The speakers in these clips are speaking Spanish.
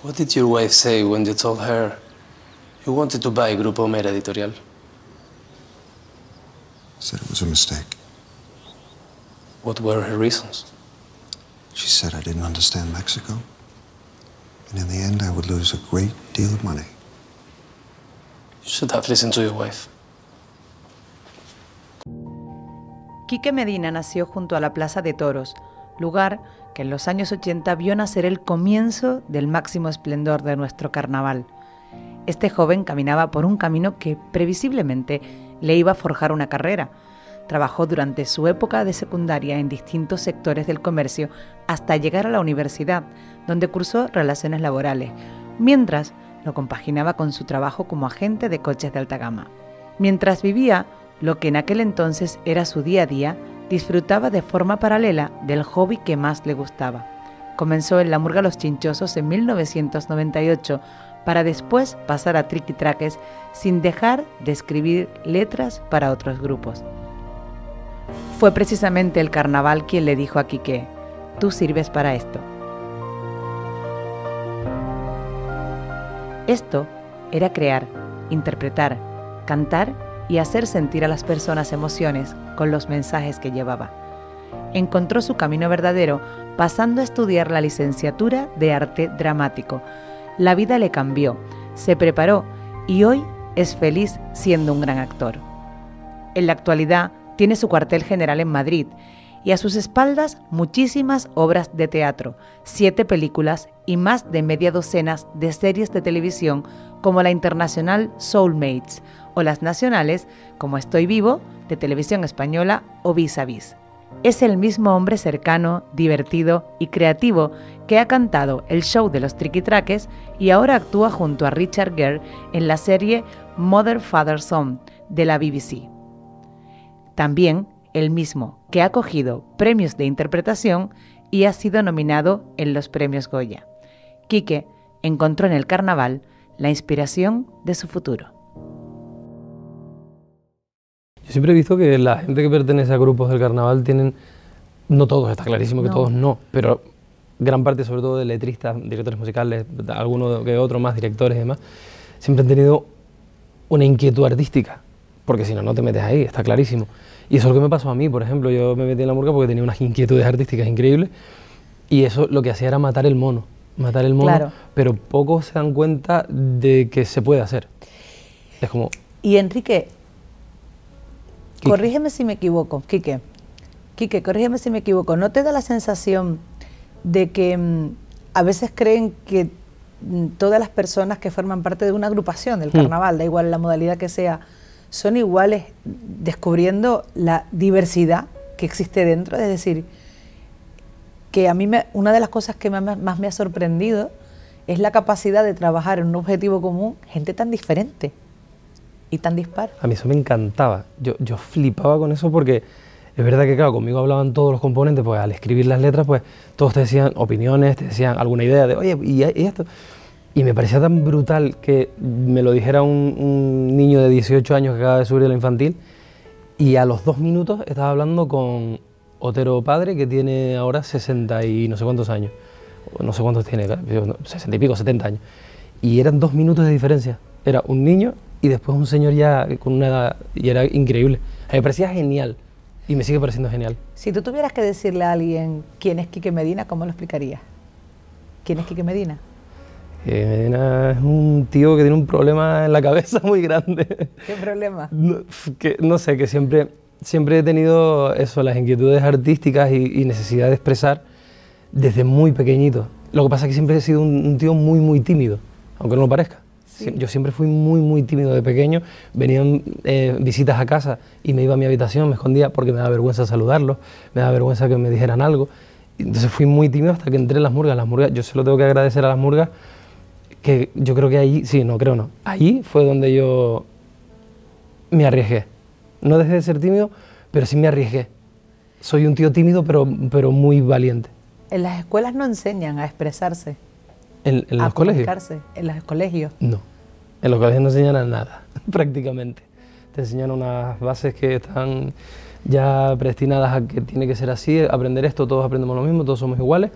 What did your wife say when you told her you wanted to buy Grupo Mera Editorial? Said it was a mistake. What were her reasons? She said I didn't understand Mexico, and in the end I would lose a great deal of money. You should have listened to your wife. Quique Medina nació junto a la Plaza de Toros, lugar que en los años 80 vio nacer el comienzo del máximo esplendor de nuestro carnaval. Este joven caminaba por un camino que previsiblemente le iba a forjar una carrera. Trabajó durante su época de secundaria en distintos sectores del comercio hasta llegar a la universidad, donde cursó relaciones laborales, mientras lo compaginaba con su trabajo como agente de coches de alta gama. Mientras vivía lo que en aquel entonces era su día a día, disfrutaba de forma paralela del hobby que más le gustaba. Comenzó en la Murga Los Chinchosos en 1998, para después pasar a Triquitraques sin dejar de escribir letras para otros grupos. Fue precisamente el carnaval quien le dijo a Quique: tú sirves para esto. Esto era crear, interpretar, cantar y hacer sentir a las personas emociones con los mensajes que llevaba. Encontró su camino verdadero pasando a estudiar la licenciatura de arte dramático. La vida le cambió, se preparó y hoy es feliz siendo un gran actor. En la actualidad tiene su cuartel general en Madrid y a sus espaldas muchísimas obras de teatro, 7 películas y más de media docena de series de televisión como la internacional Soulmates o las nacionales como Estoy Vivo, de Televisión Española o Vis a Vis. Es el mismo hombre cercano, divertido y creativo que ha cantado el show de los Triquitraques y ahora actúa junto a Richard Gere en la serie Mother, Father, Son de la BBC. También el mismo que ha cogido premios de interpretación y ha sido nominado en los premios Goya. Quique encontró en el carnaval la inspiración de su futuro. Yo siempre he visto que la gente que pertenece a grupos del carnaval tienen, no todos, está clarísimo que todos no, pero gran parte, sobre todo de letristas, directores musicales, algunos que otros más, directores y demás, siempre han tenido una inquietud artística, porque si no, no te metes ahí, está clarísimo. Y eso es lo que me pasó a mí, por ejemplo, yo me metí en la Murga porque tenía unas inquietudes artísticas increíbles y eso lo que hacía era matar el mono, claro. Pero pocos se dan cuenta de que se puede hacer. Es como... Y Enrique, corrígeme si me equivoco, Quique, corrígeme si me equivoco, ¿no te da la sensación de que a veces creen que todas las personas que forman parte de una agrupación del carnaval, da igual la modalidad que sea, son iguales descubriendo la diversidad que existe dentro? Es decir, que a mí una de las cosas que más me ha sorprendido es la capacidad de trabajar en un objetivo común, gente tan diferente y tan dispar. A mí eso me encantaba, yo flipaba con eso porque es verdad que claro, conmigo hablaban todos los componentes, pues al escribir las letras pues todos te decían opiniones, te decían alguna idea de oye, ¿y esto? Y me parecía tan brutal que me lo dijera un niño de 18 años que acaba de subir de la infantil y a los 2 minutos estaba hablando con Otero padre, que tiene ahora 60 y no sé cuántos años, no sé cuántos tiene, 60 y pico, 70 años, y eran 2 minutos de diferencia, era un niño y después un señor ya con una edad, y era increíble, a mí me parecía genial y me sigue pareciendo genial. Si tú tuvieras que decirle a alguien quién es Quique Medina, ¿cómo lo explicarías? ¿Quién es Quique Medina? Medina es un tío que tiene un problema en la cabeza muy grande. ¿Qué problema? No sé, que siempre he tenido eso, las inquietudes artísticas y necesidad de expresar desde muy pequeñito. Lo que pasa es que siempre he sido un tío muy tímido, aunque no lo parezca. Sí. Yo siempre fui muy tímido de pequeño, venían visitas a casa y me iba a mi habitación, me escondía porque me daba vergüenza saludarlos, me daba vergüenza que me dijeran algo. Entonces fui muy tímido hasta que entré en las Murgas. Las Murgas, yo se lo tengo que agradecer a las Murgas, que yo creo que ahí, sí, no, creo no, ahí fue donde yo me arriesgué. No dejé de ser tímido, pero sí me arriesgué. Soy un tío tímido, pero muy valiente. En las escuelas no enseñan a expresarse. ¿En los colegios? En los colegios. No, en los colegios no enseñan a nada, prácticamente. Te enseñan unas bases que están ya predestinadas a que tiene que ser así, aprender esto, todos aprendemos lo mismo, todos somos iguales,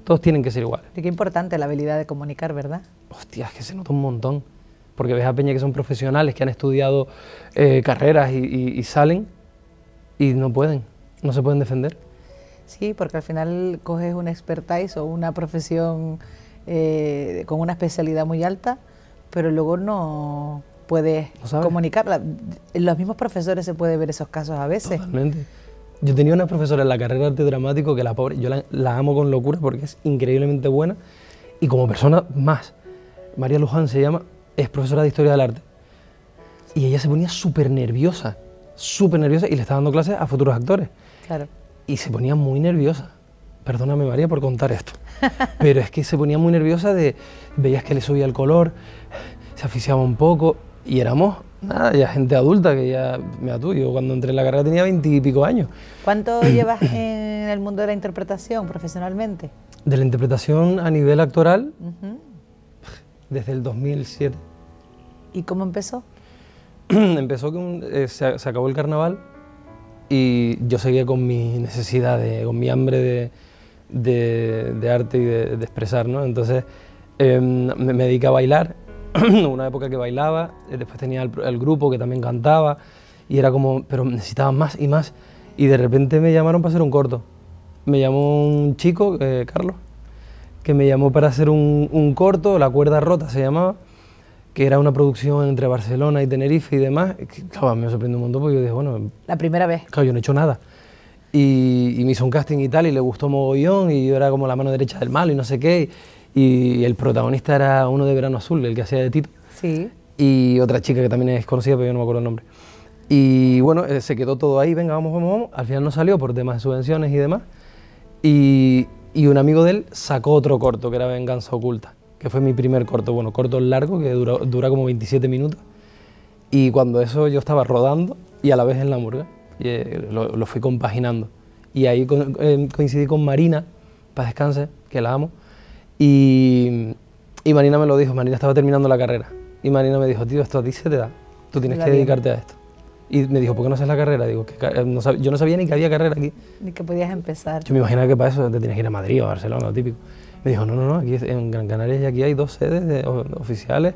todos tienen que ser iguales. Y qué importante la habilidad de comunicar, ¿verdad? Hostia, es que se nota un montón, porque ves a peña que son profesionales, que han estudiado carreras y salen y no pueden, no se pueden defender. Sí, porque al final coges una expertise o una profesión con una especialidad muy alta, pero luego no puedes comunicarla. En los mismos profesores se puede ver esos casos a veces. Totalmente. Yo tenía una profesora en la carrera de arte dramático que la pobre, yo la amo con locura porque es increíblemente buena y como persona más. María Luján se llama, es profesora de Historia del Arte. Y ella se ponía súper nerviosa y le estaba dando clases a futuros actores. Claro. Y se ponía muy nerviosa. Perdóname, María, por contar esto. Pero es que se ponía muy nerviosa veías que le subía el color, se asfixiaba un poco y éramos, nada, ya gente adulta que ya, mira tú, yo cuando entré en la carrera tenía 20 y pico años. ¿Cuánto llevas en el mundo de la interpretación profesionalmente? De la interpretación a nivel actoral, desde el 2007. ¿Y cómo empezó? Empezó que se acabó el carnaval y yo seguía con mi necesidad, con mi hambre de arte y de expresar, ¿no? Entonces me dediqué a bailar, una época que bailaba, después tenía el grupo que también cantaba y era como, pero necesitaba más y más y de repente me llamaron para hacer un corto. Me llamó un chico, Carlos, que me llamó para hacer un corto, La cuerda rota se llamaba, que era una producción entre Barcelona y Tenerife y demás, que, claro, me sorprendió un montón porque yo dije, bueno... La primera vez. Claro, yo no he hecho nada. Y me hizo un casting y tal, y le gustó mogollón, y yo era como la mano derecha del malo y no sé qué, y el protagonista era uno de Verano Azul, el que hacía de Tito. Sí. Y otra chica que también es conocida, pero yo no me acuerdo el nombre. Y bueno, se quedó todo ahí, venga, vamos, vamos, vamos. Al final no salió por temas de subvenciones y demás. Y un amigo de él sacó otro corto, que era Venganza Oculta, que fue mi primer corto, bueno, corto largo, que dura como 27 minutos. Y cuando eso yo estaba rodando y a la vez en la murga, y, lo fui compaginando. Y ahí coincidí con Marina, para descanse, que la amo, y Marina me lo dijo, Marina estaba terminando la carrera, y Marina me dijo, tío, esto a ti se te da, tú tienes que dedicarte a esto. Y me dijo, ¿por qué no haces la carrera? Digo, yo no sabía ni que había carrera aquí. Ni que podías empezar. Yo me imaginaba que para eso te tienes que ir a Madrid o a Barcelona, lo típico. Me dijo, no, aquí en Gran Canaria y aquí hay 2 sedes oficiales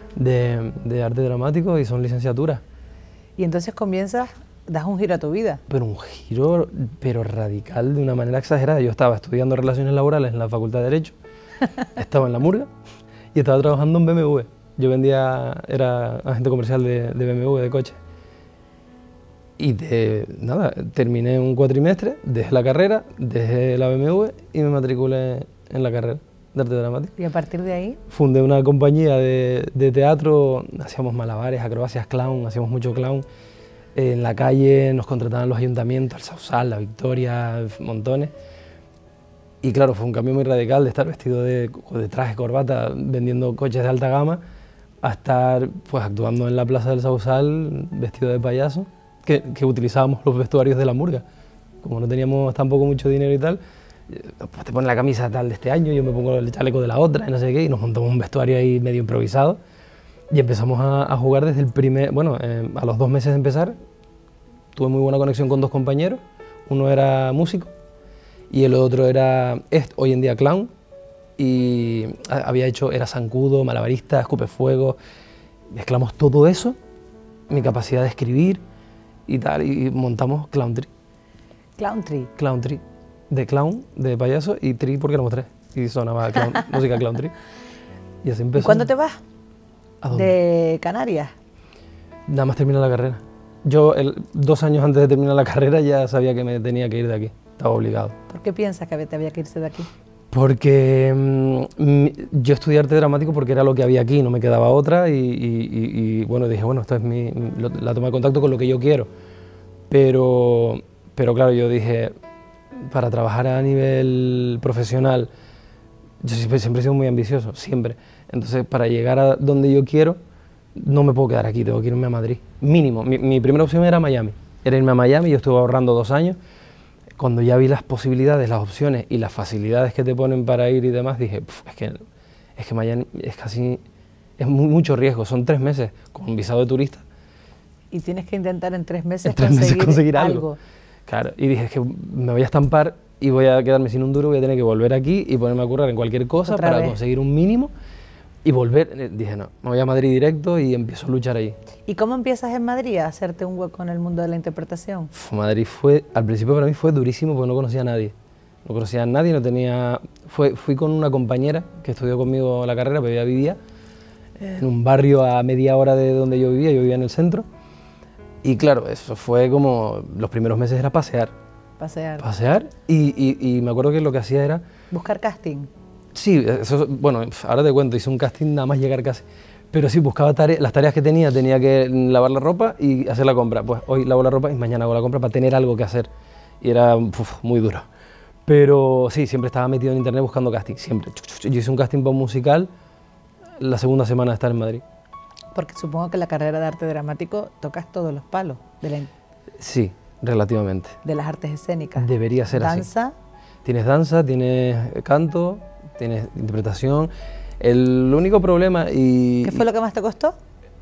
de arte dramático y son licenciaturas. Y entonces comienzas, das un giro a tu vida. Pero un giro, pero radical, de una manera exagerada. Yo estaba estudiando Relaciones Laborales en la Facultad de Derecho, estaba en la murga y estaba trabajando en BMW. Yo era agente comercial de BMW, de coche. Y nada, terminé un cuatrimestre, dejé la carrera, dejé la BMW y me matriculé en la carrera de arte dramático. ¿Y a partir de ahí? Fundé una compañía de teatro, hacíamos malabares, acrobacias, clown, hacíamos mucho clown. En la calle nos contrataban los ayuntamientos, el Sausal, la Victoria, montones. Y claro, fue un cambio muy radical de estar vestido de traje, corbata, vendiendo coches de alta gama, a estar pues actuando en la Plaza del Sausal vestido de payaso, que utilizábamos los vestuarios de la murga. Como no teníamos tampoco mucho dinero y tal, pues te pones la camisa tal de este año, yo me pongo el chaleco de la otra y no sé qué, y nos montamos un vestuario ahí medio improvisado y empezamos a jugar desde el a los 2 meses de empezar, tuve muy buena conexión con 2 compañeros, uno era músico y el otro era hoy en día clown y era zancudo, malabarista, escupefuego, mezclamos todo eso, mi capacidad de escribir y tal, y montamos Clown Tree. Clown Tree. Clown Tree. De clown, de payaso y tree porque éramos 3. Y sonaba música Clown Tree. Y así empezó. ¿Y cuándo te vas? ¿A dónde? ¿De Canarias? Nada más terminar la carrera. Yo 2 años antes de terminar la carrera ya sabía que me tenía que ir de aquí. Estaba obligado. ¿Por qué piensas que te había que irse de aquí? Porque yo estudié arte dramático porque era lo que había aquí, no me quedaba otra y bueno, dije, bueno, esto es la toma de contacto con lo que yo quiero. Pero claro, yo dije, para trabajar a nivel profesional, yo siempre he sido muy ambicioso, siempre. Entonces, para llegar a donde yo quiero, no me puedo quedar aquí, tengo que irme a Madrid. Mínimo, mi primera opción era Miami. Era irme a Miami, yo estuve ahorrando 2 años. Cuando ya vi las posibilidades, las opciones y las facilidades que te ponen para ir y demás, dije, es que Miami es mucho riesgo, son 3 meses con un visado de turista. Y tienes que intentar en 3 meses, conseguir algo. Claro, y dije, es que me voy a estampar y voy a quedarme sin un duro, voy a tener que volver aquí y ponerme a currar en cualquier cosa Otra para vez. conseguir un mínimo y volver. Dije, no, me voy a Madrid directo y empiezo a luchar ahí. ¿Y cómo empiezas en Madrid a hacerte un hueco en el mundo de la interpretación? Madrid fue, al principio para mí fue durísimo porque no conocía a nadie. No conocía a nadie, no tenía... Fui con una compañera que estudió conmigo la carrera, pero ella vivía en un barrio a media hora de donde yo vivía en el centro. Y claro, eso fue como, los primeros meses era pasear. Pasear. Y me acuerdo que lo que hacía era... Buscar casting. Sí, eso, bueno, ahora te cuento, hice un casting nada más llegar casi. Pero sí, buscaba las tareas que tenía que lavar la ropa y hacer la compra. Pues hoy lavo la ropa y mañana hago la compra para tener algo que hacer. Y era muy duro. Pero sí, siempre estaba metido en internet buscando casting, siempre. Yo hice un casting para un musical la segunda semana de estar en Madrid. Porque supongo que en la carrera de arte dramático tocas todos los palos Sí, relativamente. de las artes escénicas. Debería ser así. Danza, Tienes danza, tienes canto, tienes interpretación. El único problema y... ¿qué fue lo que más te costó?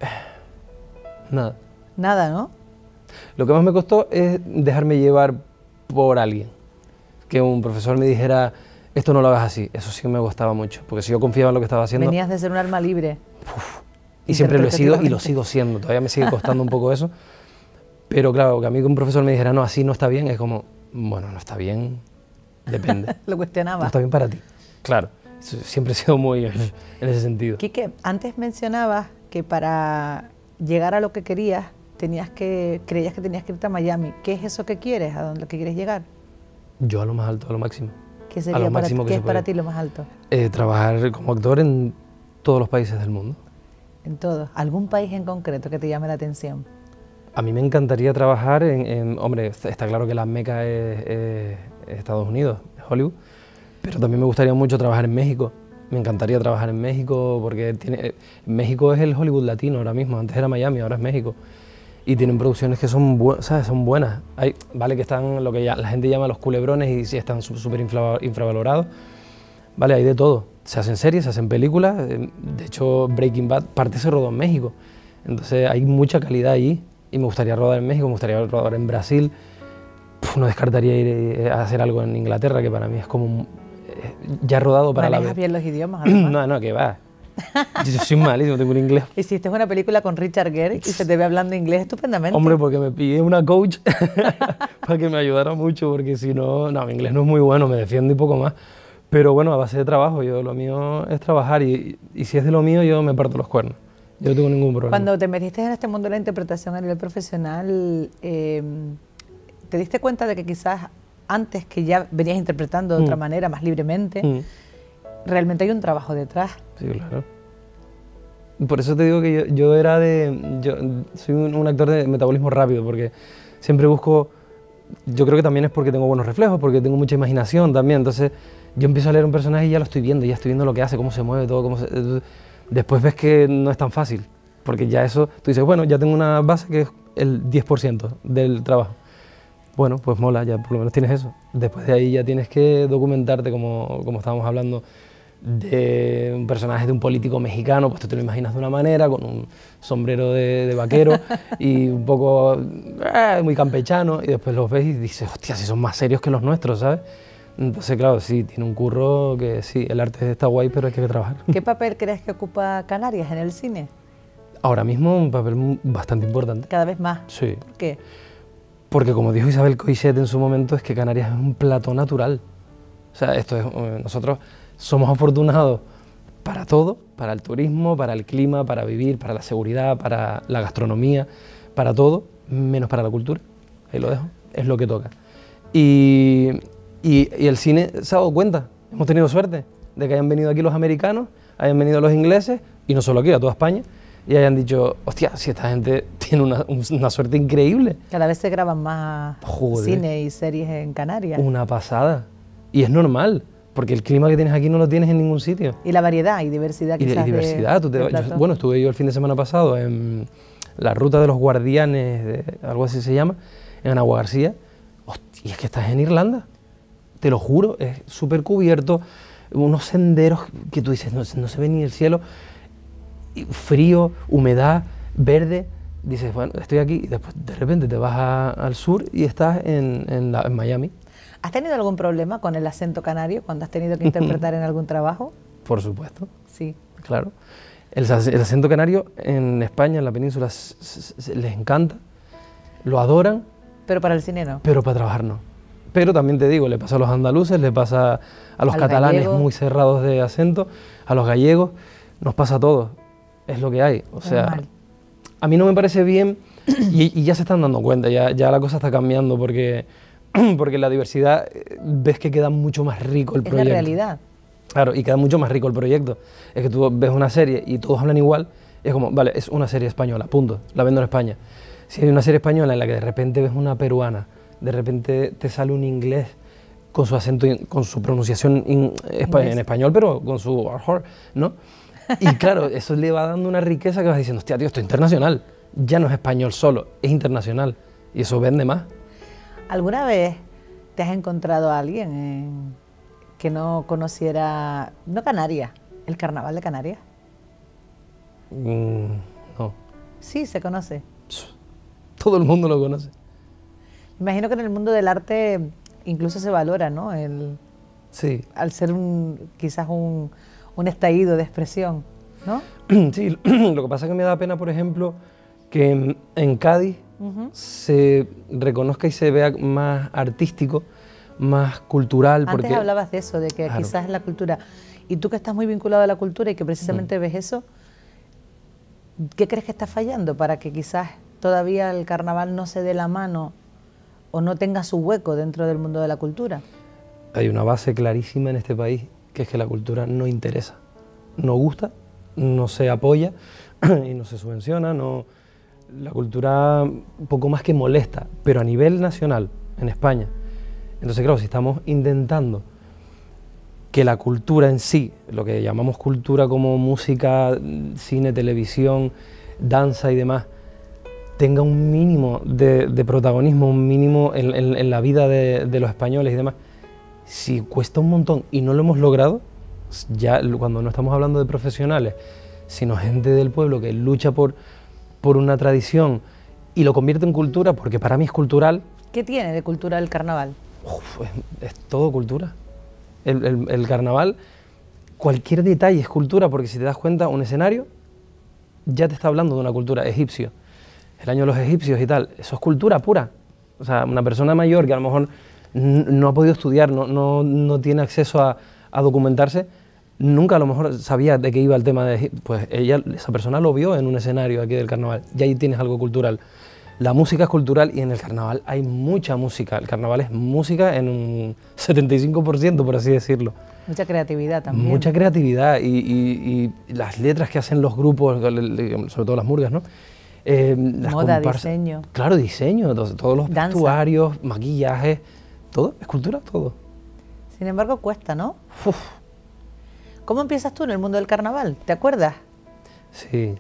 Nada. Nada, ¿no? Lo que más me costó es dejarme llevar por alguien. Que un profesor me dijera, esto no lo hagas así. Eso sí me gustaba mucho, porque si yo confiaba en lo que estaba haciendo... Venías de ser un alma libre. Y siempre lo he sido y lo Interpretativamente. sigo siendo. Todavía me sigue costando un poco eso. Pero claro, que a mí que un profesor me dijera, no, así no está bien, es como, bueno, no está bien, depende. Lo cuestionaba. No está bien para ti. Claro, siempre he sido muy en ese sentido. Quique, antes mencionabas que para llegar a lo que querías, creías que tenías que irte a Miami. ¿Qué es eso que quieres? ¿A dónde que quieres llegar? Yo a lo más alto, a lo máximo. ¿Qué sería para ti? máximo que ¿Qué se es para puede. ti lo más alto? Trabajar como actor en todos los países del mundo. En todo. ¿Algún país en concreto que te llame la atención? A mí me encantaría trabajar hombre, está claro que la meca es Estados Unidos, es Hollywood, pero también me gustaría mucho trabajar en México. Me encantaría trabajar en México porque México es el Hollywood latino ahora mismo, antes era Miami, ahora es México. Y tienen producciones que son, ¿sabes? Son buenas. Vale que están lo que la gente llama los culebrones y sí están súper infravalorados. Vale, hay de todo. Se hacen series, se hacen películas. De hecho, Breaking Bad parte se rodó en México. Entonces hay mucha calidad allí. Y me gustaría rodar en México, me gustaría rodar en Brasil. No descartaría ir a hacer algo en Inglaterra, que para mí es como... ya he rodado para Manejas la... bien los idiomas, además. No, que va. Yo soy malísimo, tengo un inglés... Hiciste una película con Richard Gere y se te ve hablando inglés estupendamente. Hombre, porque me pillé una coach para que me ayudara mucho, porque si no, mi inglés no es muy bueno, me defiendo y poco más. Pero bueno, a base de trabajo, lo mío es trabajar y si es de lo mío, yo me parto los cuernos. Yo no tengo ningún problema. Cuando te metiste en este mundo de la interpretación a nivel profesional, ¿te diste cuenta de que quizás antes que ya venías interpretando de otra manera, más libremente, realmente hay un trabajo detrás? Sí, claro. Por eso te digo que yo soy un actor de metabolismo rápido, porque siempre busco, yo creo que también es porque tengo buenos reflejos, porque tengo mucha imaginación también, entonces yo empiezo a leer un personaje y ya lo estoy viendo, ya estoy viendo lo que hace, cómo se mueve todo, después ves que no es tan fácil, porque ya eso, tú dices, bueno, ya tengo una base que es el 10% del trabajo. Bueno, pues mola, ya por lo menos tienes eso. Después de ahí ya tienes que documentarte, como estábamos hablando, de un personaje de un político mexicano, pues tú te lo imaginas de una manera, con un sombrero de vaquero y un poco muy campechano, y después los ves y dices, hostia, si son más serios que los nuestros, ¿sabes? Entonces, claro, sí, tiene un curro que sí, el arte está guay, pero hay que trabajar. ¿Qué papel crees que ocupa Canarias en el cine? Ahora mismo un papel bastante importante. Cada vez más. Sí. ¿Por qué? Porque como dijo Isabel Coixet en su momento, es que Canarias es un plató natural. O sea, nosotros somos afortunados para todo, para el turismo, para el clima, para vivir, para la seguridad, para la gastronomía, para todo, menos para la cultura. Ahí lo dejo, es lo que toca. Y el cine se ha dado cuenta, hemos tenido suerte de que hayan venido aquí los americanos, hayan venido los ingleses, y no solo aquí, a toda España, y hayan dicho, hostia, si esta gente tiene una suerte increíble. Cada vez se graban más Joder. cine y series en Canarias. Una pasada. Y es normal, porque el clima que tienes aquí no lo tienes en ningún sitio. Y la variedad y diversidad Y quizás diversidad. de platos. Bueno, estuve yo el fin de semana pasado en la ruta de los guardianes, algo así se llama, en Agua García. Hostia, y es que estás en Irlanda. Te lo juro, es súper cubierto, unos senderos que tú dices, no se ve ni el cielo, y frío, humedad, verde. Dices, bueno, estoy aquí, y después de repente te vas al sur y estás en Miami. ¿Has tenido algún problema con el acento canario cuando has tenido que interpretar en algún trabajo? Por supuesto, Sí. claro. El acento canario en España, en la península, les encanta, lo adoran, Pero para el cine no. pero para trabajar no. Pero también te digo, le pasa a los andaluces, le pasa a los Al catalanes gallego. muy cerrados de acento, a los gallegos, nos pasa a todos, es lo que hay. O sea, Normal. a mí no me parece bien y ya se están dando cuenta, ya la cosa está cambiando porque, porque la diversidad ves que queda mucho más rico el Es la proyecto. realidad. Claro, y queda mucho más rico el proyecto. Es que tú ves una serie y todos hablan igual, es como, vale, es una serie española, punto, la vendo en España. Si hay una serie española en la que de repente ves una peruana, de repente te sale un inglés con su acento, con su pronunciación en español, pero con su ¿no? Y claro, eso le va dando una riqueza que vas diciendo, hostia, tío, esto es internacional. Ya no es español solo, es internacional. Y eso vende más. ¿Alguna vez te has encontrado a alguien que no conociera, no Canarias, el carnaval de Canarias? No, Sí, se conoce. todo el mundo lo conoce. Imagino que en el mundo del arte incluso se valora, ¿no? Sí, Al ser quizás un estallido de expresión, ¿no? sí, lo que pasa es que me da pena, por ejemplo, que en Cádiz se reconozca y se vea más artístico, más cultural. Antes porque hablabas de eso, de que Claro. quizás la cultura, y tú que estás muy vinculado a la cultura y que precisamente ves eso, ¿qué crees que está fallando para que quizás todavía el carnaval no se dé la mano o no tenga su hueco dentro del mundo de la cultura? hay una base clarísima en este país, que es que la cultura no interesa, no gusta, no se apoya y no se subvenciona, la cultura un poco más que molesta, pero a nivel nacional, en España. Entonces, claro, si estamos intentando que la cultura en sí, lo que llamamos cultura como música, cine, televisión, danza y demás, tenga un mínimo de protagonismo, un mínimo en la vida de los españoles y demás, si cuesta un montón y no lo hemos logrado, ya cuando no estamos hablando de profesionales, sino gente del pueblo que lucha por una tradición y lo convierte en cultura, porque para mí es cultural. ¿Qué tiene de cultura el carnaval? Es todo cultura. El carnaval, cualquier detalle es cultura, porque si te das cuenta, un escenario ya te está hablando de una cultura egipcio. El año de los egipcios y tal, eso es cultura pura. O sea, una persona mayor que a lo mejor no ha podido estudiar, no tiene acceso a documentarse, nunca a lo mejor sabía de qué iba el tema de Egipto. Pues esa persona lo vio en un escenario aquí del carnaval, y ahí tienes algo cultural. La música es cultural y en el carnaval hay mucha música. El carnaval es música en un 75%, por así decirlo. Mucha creatividad también. Mucha creatividad y las letras que hacen los grupos, sobre todo las murgas, ¿no? Las Moda, comparsas. diseño. Claro, diseño, todos los Danza. vestuarios, maquillajes, todo, es cultura, todo. Sin embargo, cuesta, ¿no? Uf, ¿Cómo empiezas tú en el mundo del carnaval? ¿Te acuerdas? sí.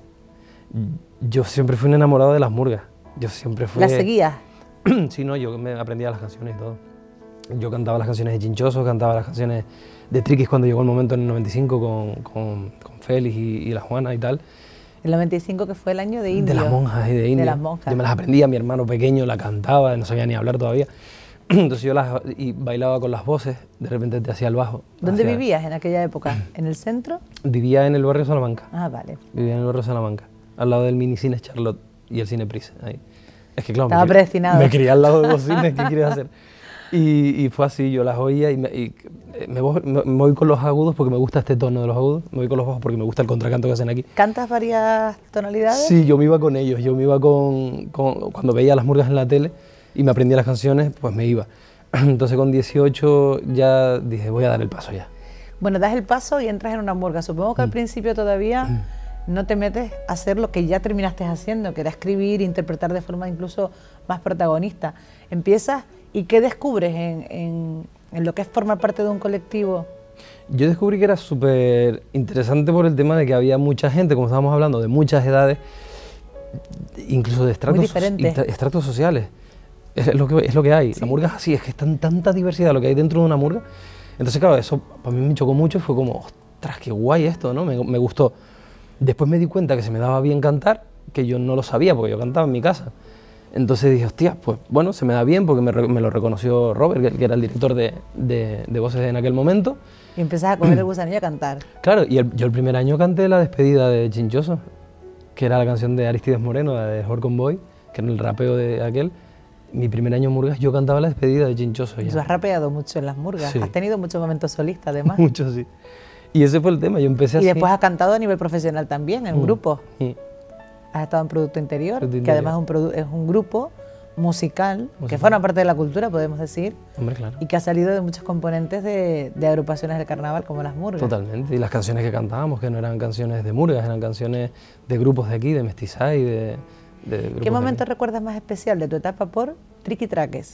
Yo siempre fui un enamorado de las murgas. Yo siempre fui... ¿Las seguías? Sí, no, yo me aprendía las canciones y todo. Yo cantaba las canciones de Chinchoso, cantaba las canciones de Triquis cuando llegó el momento en el 95 con Félix y la Juana y tal. El 95, que fue el año de Indio. De las monjas y de India. De las monjas. Yo me las aprendía, mi hermano pequeño la cantaba, no sabía ni hablar todavía. Entonces yo bailaba con las voces, de repente te hacía el bajo. ¿Dónde vivías en aquella época? ¿En el centro? Vivía en el barrio Salamanca. Ah, vale. Vivía en el barrio Salamanca, al lado del mini cine Charlotte y el cine Pris. Ahí. Es que claro, Estaba predestinado. Me crié al lado de dos cines, ¿qué querías hacer? Y fue así, yo las oía y me voy con los agudos porque me gusta este tono de los agudos, me voy con los bajos porque me gusta el contracanto que hacen aquí. ¿Cantas varias tonalidades? Sí, yo me iba con ellos, yo me iba cuando veía las murgas en la tele y me aprendía las canciones, pues me iba. Entonces con 18 ya dije, voy a dar el paso ya. Bueno, das el paso y entras en una murga. Supongo que al principio todavía no te metes a hacer lo que ya terminaste haciendo, que era escribir, interpretar de forma incluso más protagonista. Empiezas y ¿qué descubres en lo que es formar parte de un colectivo? Yo descubrí que era súper interesante por el tema de que había mucha gente, como estábamos hablando, de muchas edades, incluso de estratos sociales. Es lo que hay. Sí. La murga es así, es que es tanta diversidad lo que hay dentro de una murga. Entonces, claro, eso para mí me chocó mucho, fue como, ostras, qué guay esto, ¿no? Me gustó. Después me di cuenta que se me daba bien cantar, que yo no lo sabía porque yo cantaba en mi casa. Entonces dije, hostia, pues bueno, se me da bien porque me lo reconoció Robert, que era el director de voces en aquel momento. Y empiezas a coger el gusanillo a cantar. Claro, y yo el primer año canté la despedida de Chinchoso, que era la canción de Aristides Moreno, la de Horcon Boy, que era el rapeo de aquel. Mi primer año en Murgas yo cantaba la despedida de Chinchoso. Tú has rapeado mucho en las murgas, Sí. has tenido muchos momentos solistas además. Mucho, sí. Y ese fue el tema, yo empecé Y así. después has cantado a nivel profesional también, en grupos. Sí. Has estado en Producto Interior, Producto que además Interior. es un grupo musical, que forma parte de la cultura, podemos decir, Hombre, claro. y que ha salido de muchos componentes de agrupaciones del carnaval, como las murgas. Totalmente. Y las canciones que cantábamos, que no eran canciones de Murgas, eran canciones de grupos de aquí, de Mestizay, de grupos ¿Qué de momento aquí. recuerdas más especial de tu etapa por Triquitraques?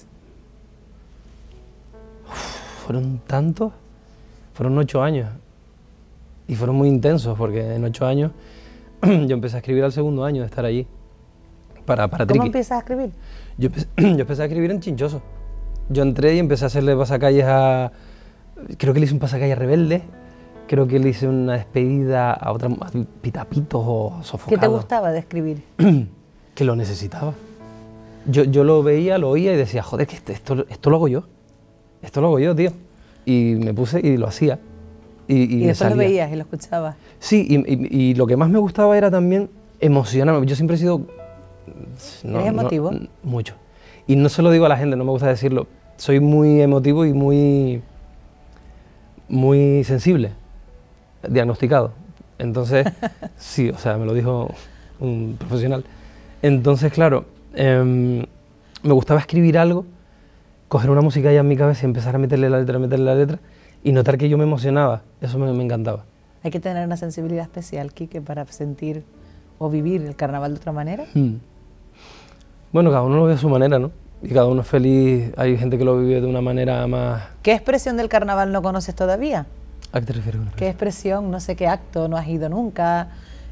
Fueron tantos, fueron 8 años. Y fueron muy intensos, porque en 8 años yo empecé a escribir al segundo año de estar allí, para ¿Cómo Triqui. empiezas a escribir? Yo empecé a escribir en Chinchoso. Yo entré y empecé a hacerle pasacalles a... Creo que le hice un pasacalle a Rebelde, creo que le hice una despedida a otra, a Pitapitos o Sofocados. ¿Qué te gustaba de escribir? Que lo necesitaba. Yo lo veía, lo oía y decía, joder, que esto lo hago yo. Esto lo hago yo, tío. Y me puse y lo hacía. Y me después lo salía. veías y lo escuchabas. Sí, y lo que más me gustaba era también emocionarme. Yo siempre he sido... ¿Eres emotivo? Mucho. Y no se lo digo a la gente, no me gusta decirlo. Soy muy emotivo y muy sensible, diagnosticado. Entonces, sí, o sea, me lo dijo un profesional. Entonces, claro, me gustaba escribir algo, coger una música ya en mi cabeza y empezar a meterle la letra, y notar que yo me emocionaba. Eso me encantaba. Hay que tener una sensibilidad especial, Quique, para sentir o vivir el carnaval de otra manera. Bueno, cada uno lo ve a su manera, ¿no? Y cada uno es feliz. Hay gente que lo vive de una manera más... ¿Qué expresión del carnaval no conoces todavía? ¿A qué te refieres con ¿Qué expresión, no sé qué acto, no has ido nunca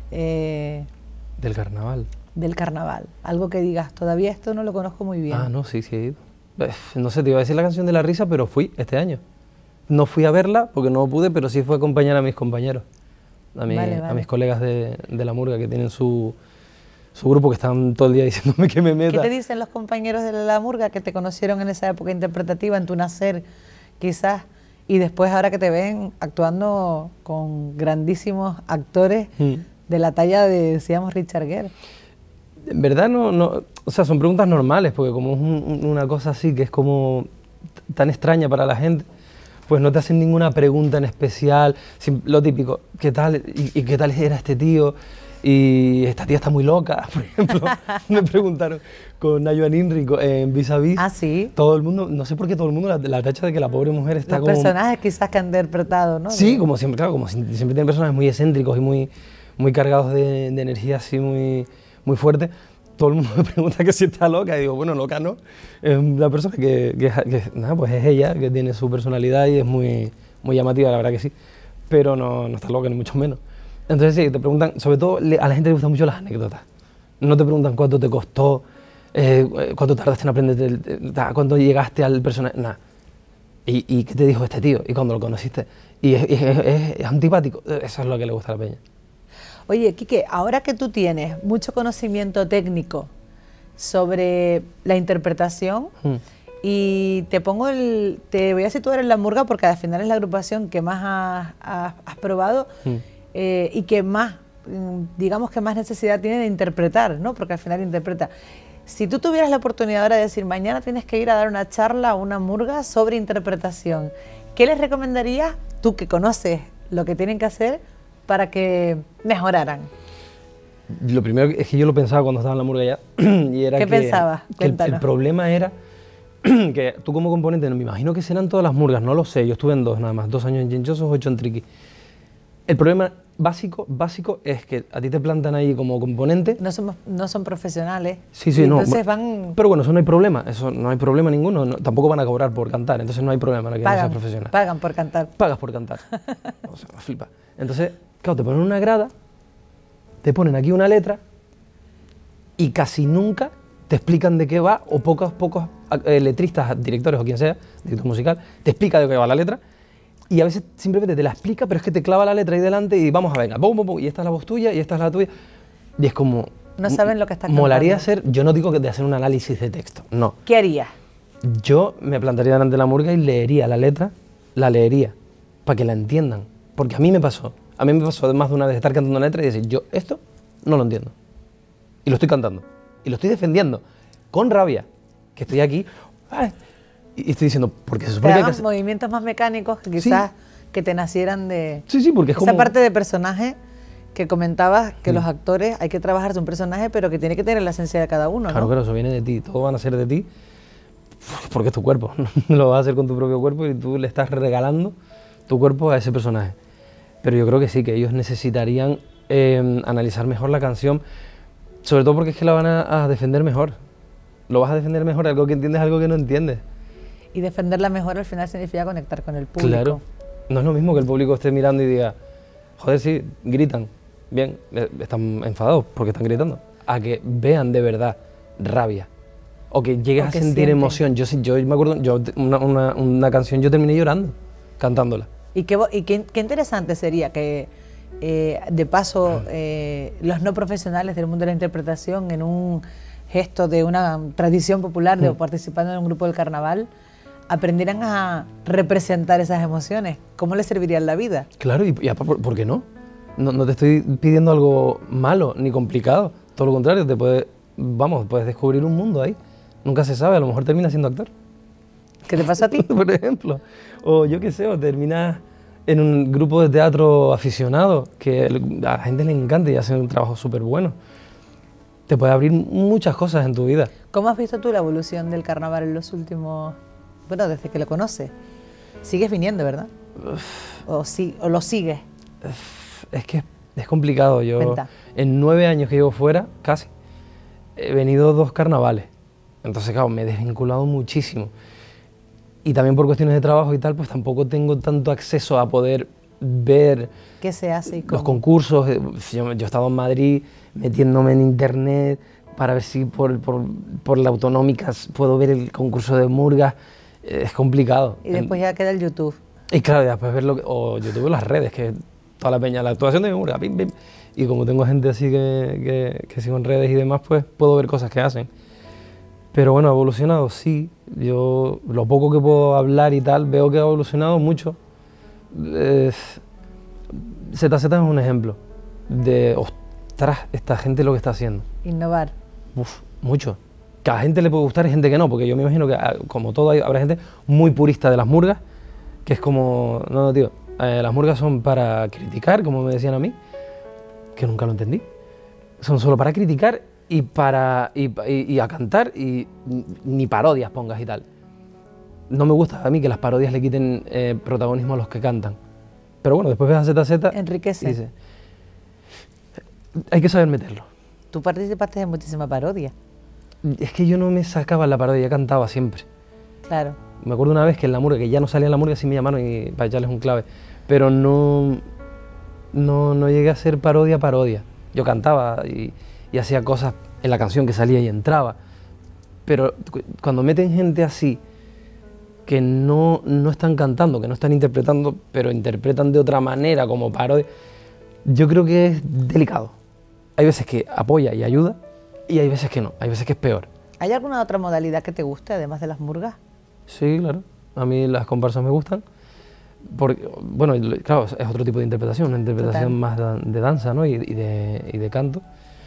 del carnaval? del carnaval? Algo que digas, todavía esto no lo conozco muy bien. Ah, no, sí he ido. No sé, te iba a decir la canción de la risa, pero fui este año. No fui a verla porque no pude, pero sí fui a acompañar a mis compañeros, a mis colegas de la murga que tienen su grupo, que están todo el día diciéndome que me meta. ¿Qué te dicen los compañeros de la murga que te conocieron en esa época interpretativa, en tu nacer, quizás, y después ahora que te ven actuando con grandísimos actores de la talla de, decíamos, Richard Gere? En verdad no, o sea, son preguntas normales, porque como es una cosa así que es como tan extraña para la gente, pues no te hacen ninguna pregunta en especial, lo típico, ¿qué tal? ¿Y qué tal era este tío? Y esta tía está muy loca, por ejemplo. Me preguntaron con Nayo Inri en Vis a Vis. Ah, sí. Todo el mundo, no sé por qué todo el mundo la tacha de que la pobre mujer está Los como... personajes quizás que han interpretado, ¿no? Sí, como siempre, claro, como siempre tienen personajes muy excéntricos y muy cargados de energía así muy fuerte. Todo el mundo me pregunta que si está loca, y digo, bueno, loca no. Es una persona que nada, pues es ella, que tiene su personalidad y es muy llamativa, la verdad que sí. Pero no está loca, ni mucho menos. Entonces sí, te preguntan, sobre todo a la gente le gustan mucho las anécdotas. No te preguntan cuánto te costó, cuánto tardaste en aprender, cuánto llegaste al personaje, nada. ¿Y qué te dijo este tío? ¿Y cuándo lo conociste? Y es antipático, eso es lo que le gusta a la peña. Oye, Quique, ahora que tú tienes mucho conocimiento técnico sobre la interpretación, y te voy a situar en la murga porque al final es la agrupación que más has probado y que más, digamos que más necesidad tiene de interpretar, ¿no? Porque al final interpreta. Si tú tuvieras la oportunidad ahora de decir, mañana tienes que ir a dar una charla a una murga sobre interpretación, ¿qué les recomendarías, tú que conoces lo que tienen que hacer, para que mejoraran? Lo primero es que yo lo pensaba cuando estaba en la murga ya. Y era ¿Qué pensabas? Que el problema era que tú como componente, no, me imagino que serán todas las murgas, no lo sé, yo estuve en 2 nada más, 2 años en Chinchosos, 8 en Triqui. El problema básico es que a ti te plantan ahí como componente. No son profesionales. Sí, no. Entonces van... Pero bueno, eso no hay problema ninguno, tampoco van a cobrar por cantar, entonces no hay problema, no, que no seas profesional. Pagan por cantar. Pagas por cantar. O sea, me flipa. Entonces, claro, te ponen una grada, te ponen aquí una letra y casi nunca te explican de qué va, o pocos letristas, directores o quien sea, director musical, te explica de qué va la letra, y a veces simplemente te la explica, pero es que te clava la letra ahí delante y vamos a venga, pum, pum, pum, y esta es la voz tuya y esta es la tuya, y es como, No saben lo que estás cantando. Molaría hacer, yo no digo que de hacer un análisis de texto, no. ¿Qué harías? Yo me plantaría delante de la murga y leería la letra, la leería, para que la entiendan. Porque a mí me pasó más de una vez estar cantando una letra y decir, yo esto no lo entiendo. Y lo estoy cantando, y lo estoy defendiendo, con rabia, que estoy aquí, ¡ay! Y estoy diciendo, porque se Te supone que hay que daban hacer... movimientos más mecánicos que quizás que te nacieran de... Sí, porque es esa como... parte de personaje que comentabas, que los actores hay que trabajarse un personaje, pero que tiene que tener la esencia de cada uno, Claro, ¿no? claro, eso viene de ti, todo van a ser de ti, porque es tu cuerpo, lo vas a hacer con tu propio cuerpo y tú le estás regalando tu cuerpo a ese personaje. Pero yo creo que sí, que ellos necesitarían analizar mejor la canción, sobre todo porque es que la van a defender mejor. Lo vas a defender mejor, algo que entiendes, algo que no entiendes. Y defenderla mejor al final significa conectar con el público. Claro, no es lo mismo que el público esté mirando y diga, joder, sí, gritan, bien, están enfadados porque están gritando, a que vean de verdad rabia, o que llegues O a que sentir sienten. emoción. Yo me acuerdo, una canción yo terminé llorando, cantándola. Y qué interesante sería que, de paso, los no profesionales del mundo de la interpretación, en un gesto de una tradición popular, de participando en un grupo del carnaval, aprendieran a representar esas emociones. ¿Cómo les serviría en la vida? Claro, ¿por qué no? No te estoy pidiendo algo malo ni complicado, todo lo contrario, puedes descubrir un mundo ahí. Nunca se sabe, a lo mejor terminas siendo actor. ¿Qué te pasó a ti? Por ejemplo, o yo qué sé, o terminas en un grupo de teatro aficionado que a la gente le encanta y hacen un trabajo súper bueno. Te puede abrir muchas cosas en tu vida. ¿Cómo has visto tú la evolución del carnaval en los últimos... Bueno, desde que lo conoces? Sigues viniendo, ¿verdad? ¿O lo sigues? Es que es complicado. Yo, Cuenta. en 9 años que llevo fuera, casi, he venido 2 carnavales. Entonces, claro, me he desvinculado muchísimo. Y también por cuestiones de trabajo y tal, pues tampoco tengo tanto acceso a poder ver ¿Qué se hace y cómo? los concursos. Yo he estado en Madrid metiéndome en internet para ver si por la autonómica puedo ver el concurso de murgas. Es complicado. Y después ya queda el YouTube. Y claro, y después verlo, o YouTube en las redes, que toda la peña, la actuación de mi murga, pim, pim. Y como tengo gente así que sigo en redes y demás, pues puedo ver cosas que hacen. Pero bueno, ha evolucionado, sí. Yo, lo poco que puedo hablar y tal, veo que ha evolucionado mucho. ZZ es un ejemplo de, ostras, esta gente lo que está haciendo. Innovar. Uf, mucho. Que a la gente le puede gustar y gente que no, porque yo me imagino que, como todo, habrá gente muy purista de las murgas, que es como, no, tío, las murgas son para criticar, como me decían a mí, que nunca lo entendí. Son solo para criticar y a cantar, y ni parodias pongas y tal. No me gusta a mí que las parodias le quiten protagonismo a los que cantan. Pero bueno, después ves a ZZ Enriquece. y dices, hay que saber meterlo. Tú participaste en muchísima parodia. Es que yo no me sacaba la parodia, cantaba siempre. Claro. Me acuerdo una vez que en la murga, que ya no salía en la murga, sí me llamaron y para echarles un clave. Pero no llegué a hacer parodia. Yo cantaba y hacía cosas en la canción que salía y entraba. Pero cuando meten gente así, que no están cantando, que no están interpretando, pero interpretan de otra manera como parodia, yo creo que es delicado. Hay veces que apoya y ayuda, y hay veces que no, hay veces que es peor. ¿Hay alguna otra modalidad que te guste, además de las murgas? Sí, claro. A mí las comparsas me gustan. Porque, bueno, claro, es otro tipo de interpretación, una interpretación Total. más de danza, ¿no? y de canto.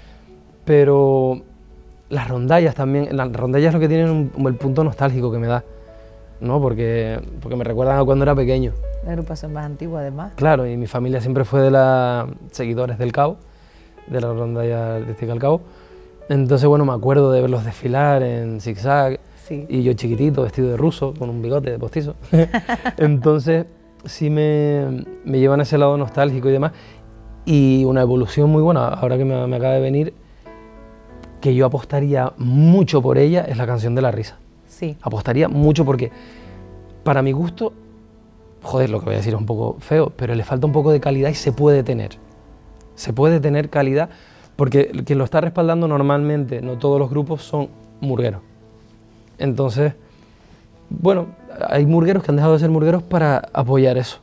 Pero las rondallas también, las rondallas es lo que tienen el punto nostálgico que me da, ¿no? Porque me recuerdan a cuando era pequeño. La agrupación más antigua, además. Claro, y mi familia siempre fue de los seguidores del Cabo, de la rondalla artística del Cabo. Entonces, bueno, me acuerdo de verlos desfilar en zigzag, Sí. y yo chiquitito, vestido de ruso, con un bigote de postizo. Entonces, sí me llevan a ese lado nostálgico y demás. Y una evolución muy buena, ahora que me acaba de venir, que yo apostaría mucho por ella, es la canción de la risa. Sí. Apostaría mucho porque, para mi gusto, joder, lo que voy a decir es un poco feo, pero le falta un poco de calidad y se puede tener. Se puede tener calidad, porque quien lo está respaldando normalmente, no todos los grupos, son murgueros. Entonces, bueno, hay murgueros que han dejado de ser murgueros para apoyar eso.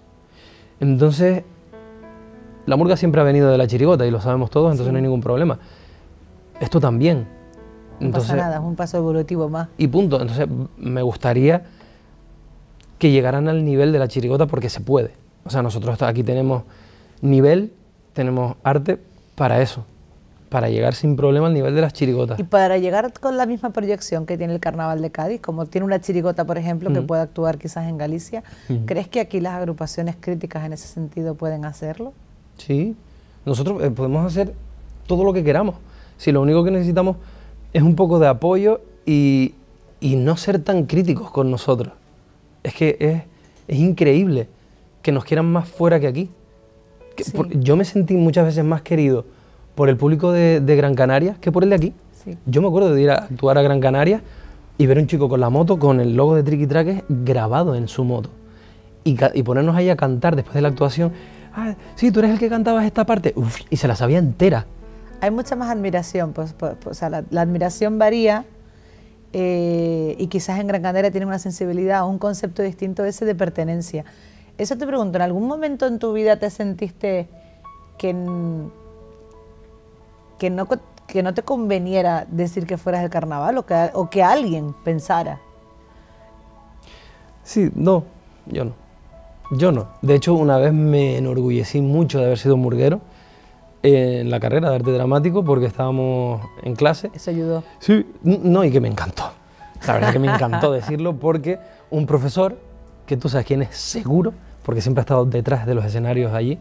Entonces, la murga siempre ha venido de la chirigota y lo sabemos todos, entonces Sí. no hay ningún problema. esto también. No pasa nada, es un paso evolutivo más. Y punto. Entonces me gustaría que llegaran al nivel de la chirigota porque se puede. O sea, nosotros aquí tenemos nivel, tenemos arte para eso, para llegar sin problema al nivel de las chirigotas. Y para llegar con la misma proyección que tiene el Carnaval de Cádiz, como tiene una chirigota, por ejemplo, que puede actuar quizás en Galicia, ¿crees que aquí las agrupaciones críticas en ese sentido pueden hacerlo? Sí, nosotros podemos hacer todo lo que queramos. Si lo único que necesitamos es un poco de apoyo y no ser tan críticos con nosotros. Es que es increíble que nos quieran más fuera que aquí. Sí. Yo me sentí muchas veces más querido por el público de Gran Canaria que por el de aquí. Sí. Yo me acuerdo de ir a actuar a Gran Canaria y ver a un chico con la moto, con el logo de Triqui Traques grabado en su moto. Y ponernos ahí a cantar después de la actuación. Ah, sí, tú eres el que cantabas esta parte. Uf, y se la sabía entera. Hay mucha más admiración, o sea, la admiración varía y quizás en Gran Canaria tienen una sensibilidad o un concepto distinto ese de pertenencia. Eso te pregunto, ¿en algún momento en tu vida te sentiste que no te conveniera decir que fueras del carnaval o que alguien pensara? Sí, no, yo no. Yo no. De hecho, una vez me enorgullecí mucho de haber sido murguero en la carrera de arte dramático porque estábamos en clase. ¿Eso ayudó? Sí, no, y que me encantó. La verdad que me encantó decirlo porque un profesor, que tú sabes quién es seguro, porque siempre ha estado detrás de los escenarios allí,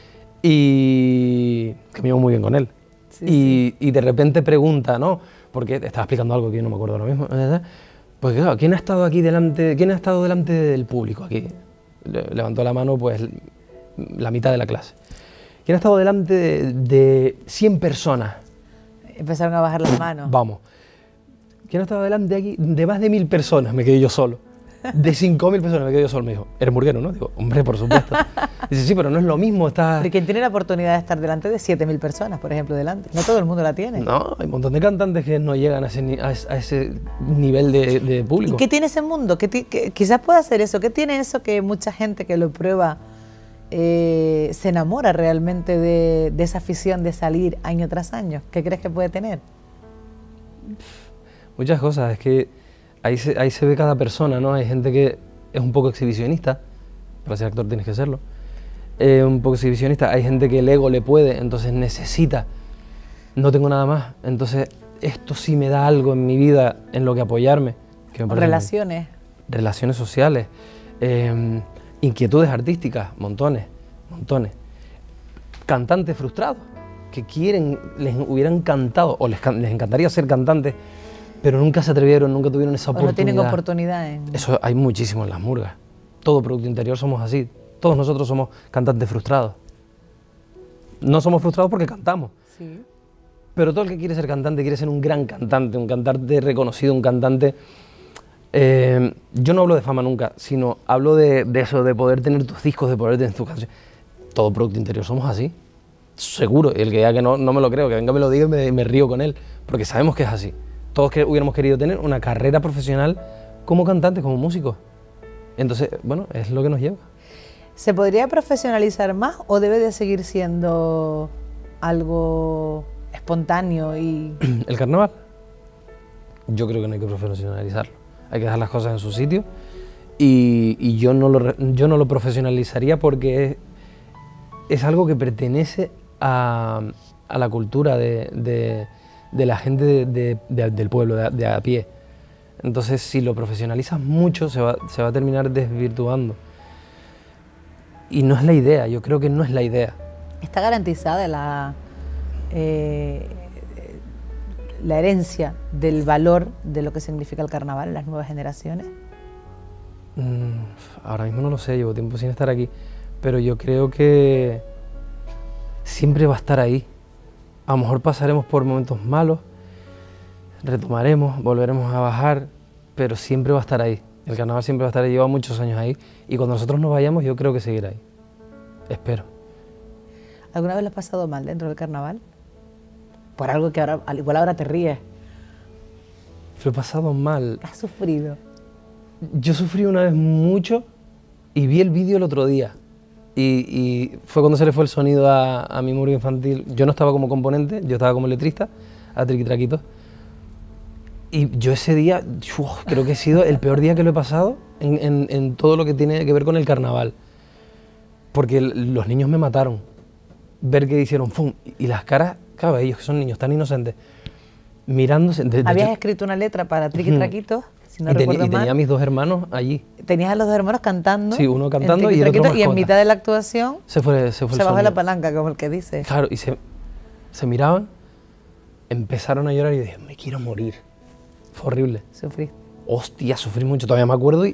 y que me llevo muy bien con él. Sí, Y de repente pregunta, ¿no? Porque te estaba explicando algo que yo no me acuerdo ahora mismo. Pues claro, ¿quién ha estado aquí delante, quién ha estado delante del público aquí? Levantó la mano pues la mitad de la clase. ¿Quién ha estado delante de 100 personas? Empezaron a bajar las manos. Vamos. ¿Quién ha estado delante aquí de más de 1000 personas? Me quedé yo solo. De 5000 personas me quedé yo solo. Me dijo, ¿eres murguero, no? Digo, hombre, por supuesto. Dice, sí, pero no es lo mismo estar... Pero quien tiene la oportunidad de estar delante de 7000 personas, por ejemplo, delante. No todo el mundo la tiene. No, hay un montón de cantantes que no llegan a ese nivel de público. ¿Y qué tiene ese mundo? Quizás pueda hacer eso. ¿Qué tiene eso que mucha gente que lo prueba se enamora realmente de esa afición de salir año tras año? ¿Qué crees que puede tener? Muchas cosas. Es que ahí se ve cada persona, ¿no? Hay gente que es un poco exhibicionista. Para ser actor tienes que serlo. Un poco exhibicionista. Hay gente que el ego le puede, entonces necesita. No tengo nada más. Entonces, esto sí me da algo en mi vida en lo que apoyarme. Que me parece Relaciones. Relaciones sociales. Inquietudes artísticas, montones, montones. Cantantes frustrados, que les hubieran cantado, o les encantaría ser cantantes, pero nunca se atrevieron, nunca tuvieron esa oportunidad. No tienen oportunidad. Eso hay muchísimo en las murgas. Todo Producto Interior somos así. Todos nosotros somos cantantes frustrados. No somos frustrados porque cantamos. Sí. Pero todo el que quiere ser cantante quiere ser un gran cantante, un cantante reconocido, un cantante... yo no hablo de fama nunca, sino hablo de eso, de poder tener tus discos, de poder tener tus canciones. Todo Producto Interior somos así, seguro. Y el que diga que no me lo creo, que venga me lo diga y me río con él, porque sabemos que es así. Todos que hubiéramos querido tener una carrera profesional como cantantes, como músicos. Entonces, bueno, es lo que nos lleva. ¿Se podría profesionalizar más o debe de seguir siendo algo espontáneo y...? ¿El carnaval? Yo creo que no hay que profesionalizarlo. Hay que dejar las cosas en su sitio y yo no lo profesionalizaría porque es algo que pertenece a la cultura de la gente del pueblo, de a pie. Entonces, si lo profesionalizas mucho, se va a terminar desvirtuando. Y no es la idea, yo creo que no es la idea. ¿Está garantizada la herencia del valor de lo que significa el carnaval en las nuevas generaciones? Ahora mismo no lo sé, llevo tiempo sin estar aquí, pero yo creo que siempre va a estar ahí. A lo mejor pasaremos por momentos malos, retomaremos, volveremos a bajar, pero siempre va a estar ahí. El carnaval siempre va a estar ahí, lleva muchos años ahí, y cuando nosotros nos vayamos yo creo que seguirá ahí. Espero. ¿Alguna vez lo has pasado mal dentro del carnaval? Por algo que ahora, al igual ahora te ríes. Lo he pasado mal. ¿Has sufrido? Yo sufrí una vez mucho y vi el vídeo el otro día. Y fue cuando se le fue el sonido a mi murga infantil. Yo no estaba como componente, yo estaba como letrista. a Triquitraquitos. Y yo ese día, creo que ha sido el peor día que lo he pasado en todo lo que tiene que ver con el carnaval. Porque los niños me mataron. Ver que hicieron ¡fum! Y las caras, claro, ellos que son niños tan inocentes, mirándose. Habías escrito una letra para Triquitraquitos, si no recuerdo mal. Y tenía a mis 2 hermanos allí. Tenías a los 2 hermanos cantando. Sí, uno cantando y el otro mascota. Y en mitad de la actuación se bajó la palanca, como el que dice. Claro, y se miraban, empezaron a llorar y yo dije, me quiero morir. Fue horrible. Sufrí. Hostia, sufrí mucho, todavía me acuerdo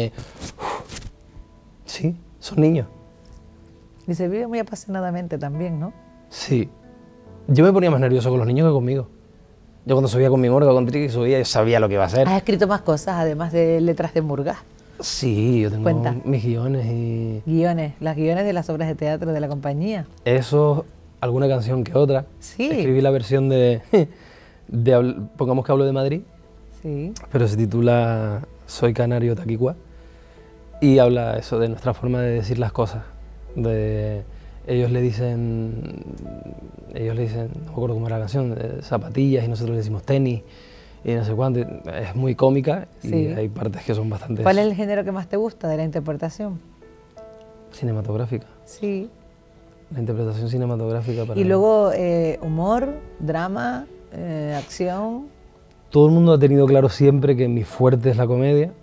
Sí, son niños. Y se vive muy apasionadamente también, ¿no? Sí. Yo me ponía más nervioso con los niños que conmigo. Yo cuando subía con mi Morga, con Triqui, subía, yo sabía lo que iba a hacer. ¿Has escrito más cosas, además de letras de Murga? Sí, yo tengo mis guiones y... Las guiones de las obras de teatro de la compañía. Eso, alguna canción que otra. Sí. Escribí la versión pongamos que hablo de Madrid. Sí. Pero se titula Soy Canario Taquicua y habla eso de nuestra forma de decir las cosas. Ellos le dicen, no me acuerdo cómo era la canción, zapatillas y nosotros le decimos tenis y no sé cuánto. Es muy cómica y hay partes que son bastante... ¿Cuál es el género que más te gusta de la interpretación? Cinematográfica. Sí. La interpretación cinematográfica para... Y luego humor, drama, acción... Todo el mundo ha tenido claro siempre que mi fuerte es la comedia,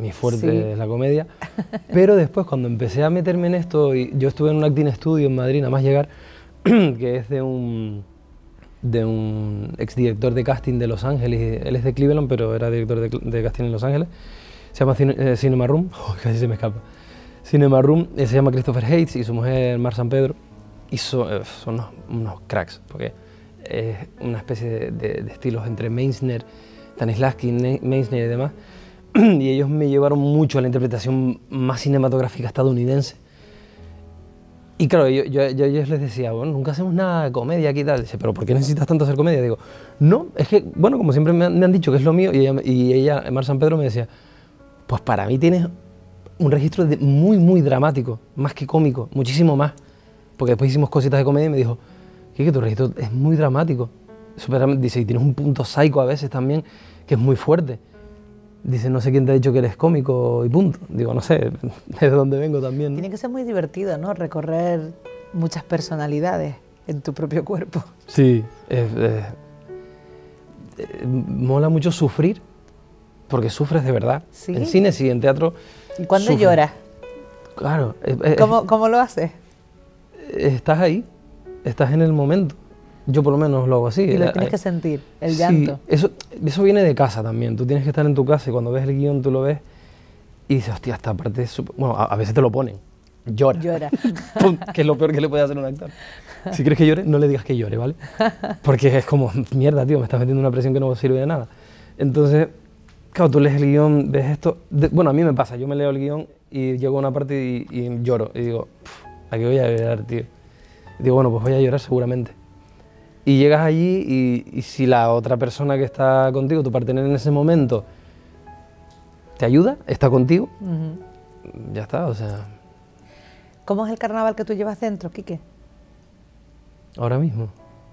pero después cuando empecé a meterme en esto, y yo estuve en un acting studio en Madrid, nada más llegar, que es de un exdirector de casting de Los Ángeles, él es de Cleveland, pero era director de casting en Los Ángeles, se llama Cinema Room, casi se me escapa, Cinema Room, se llama Christopher Hayes y su mujer Mar San Pedro, y son unos cracks, porque es una especie de estilos entre Meisner, Stanislavski, Meisner y demás, y ellos me llevaron mucho a la interpretación más cinematográfica estadounidense. Y claro, yo a ellos les decía, bueno, nunca hacemos nada de comedia aquí y tal. Dice, ¿pero por qué necesitas tanto hacer comedia? Digo, no, es que, bueno, como siempre me han dicho que es lo mío, y ella, Mar San Pedro, me decía, pues para mí tienes un registro muy, muy dramático, más que cómico, muchísimo más. Porque después hicimos cositas de comedia y me dijo, que tu registro es muy dramático. Dice, y tienes un punto psycho a veces también, que es muy fuerte. Dice, no sé quién te ha dicho que eres cómico y punto. Digo, no sé, de dónde vengo también, ¿no? Tiene que ser muy divertido, ¿no? Recorrer muchas personalidades en tu propio cuerpo. Sí, mola mucho sufrir, porque sufres de verdad. ¿Sí? En cine sí, en teatro. ¿Y cuándo lloras? Claro. ¿Cómo lo haces? Estás ahí, estás en el momento. Yo por lo menos lo hago así. Y lo tienes que sentir, el llanto. Eso viene de casa también. Tú tienes que estar en tu casa y cuando ves el guión tú lo ves y dices, hostia, esta parte es súper... Bueno, a veces te lo ponen. Llora. Que es lo peor que le puede hacer a un actor. Si quieres que llore, no le digas que llore, ¿vale? Porque es como, mierda, tío, me estás metiendo una presión que no sirve de nada. Entonces, claro, tú lees el guión, ves esto... Bueno, a mí me pasa, yo me leo el guión y llego a una parte y lloro. Y digo, aquí voy a llorar, tío. Y digo, bueno, pues voy a llorar seguramente. Y llegas allí y si la otra persona que está contigo, tu partener en ese momento, te ayuda, está contigo, ya está, o sea... ¿Cómo es el carnaval que tú llevas dentro, Quique? Ahora mismo.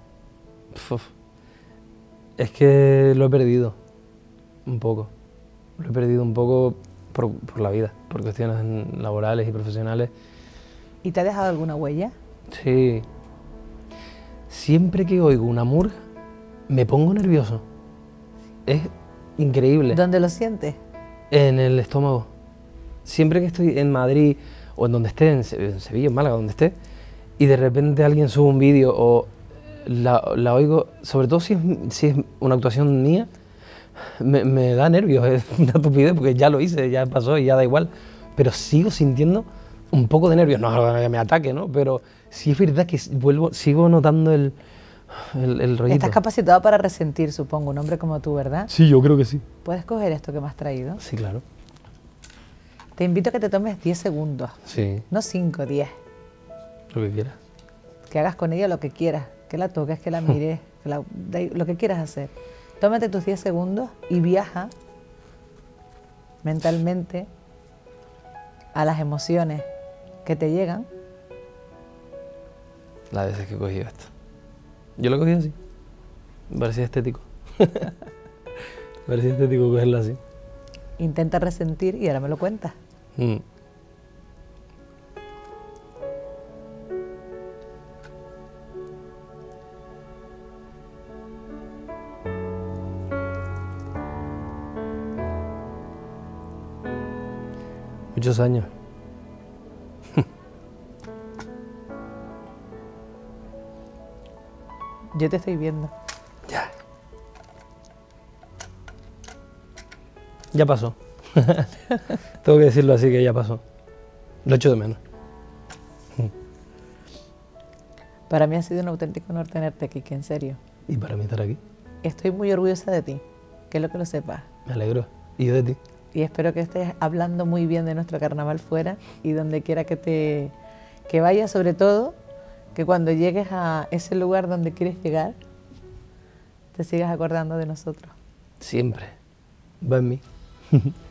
Es que lo he perdido un poco. Lo he perdido un poco por la vida, por cuestiones laborales y profesionales. ¿Y te ha dejado alguna huella? Sí. Siempre que oigo una murga, me pongo nervioso. Es increíble. ¿Dónde lo sientes? En el estómago. Siempre que estoy en Madrid o en donde esté, en Sevilla, en Málaga, donde esté, y de repente alguien sube un vídeo o la oigo, sobre todo si es una actuación mía, me da nervios, es una estupidez porque ya lo hice, ya pasó y ya da igual, pero sigo sintiendo un poco de nervios, no que me ataque, ¿no? Pero sí es verdad que sigo notando el rollito. Estás capacitado para resentir, supongo, un hombre como tú, ¿verdad? Sí, yo creo que sí. ¿Puedes coger esto que me has traído? Sí, claro. Te invito a que te tomes 10 segundos. Sí. No 5, 10. Lo que quieras. Que hagas con ella lo que quieras. Que la toques, que la mires, lo que quieras hacer. Tómate tus 10 segundos y viaja mentalmente a las emociones que te llegan. Las veces que he cogido esto. Yo lo he cogido así. Me parecía estético. Me parecía estético cogerla así. Intenta resentir y ahora me lo cuentas. Mm. Muchos años. Yo te estoy viendo. Ya. Ya pasó. Tengo que decirlo así, que ya pasó. Lo echo de menos. Para mí ha sido un auténtico honor tenerte aquí, que en serio. Y para mí estar aquí. Estoy muy orgullosa de ti, que es lo que lo sepas. Me alegro. Y yo de ti. Y espero que estés hablando muy bien de nuestro carnaval fuera y donde quiera que vayas, sobre todo, que cuando llegues a ese lugar donde quieres llegar, te sigas acordando de nosotros. Siempre. Va en mí.